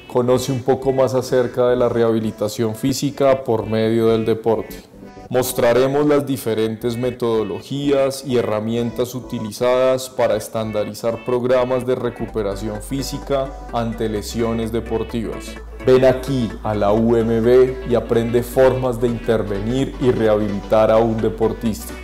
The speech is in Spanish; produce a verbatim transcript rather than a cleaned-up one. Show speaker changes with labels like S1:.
S1: Conoce un poco más acerca de la rehabilitación física por medio del deporte. Mostraremos las diferentes metodologías y herramientas utilizadas para estandarizar programas de recuperación física ante lesiones deportivas. Ven aquí a la U M B y aprende formas de intervenir y rehabilitar a un deportista.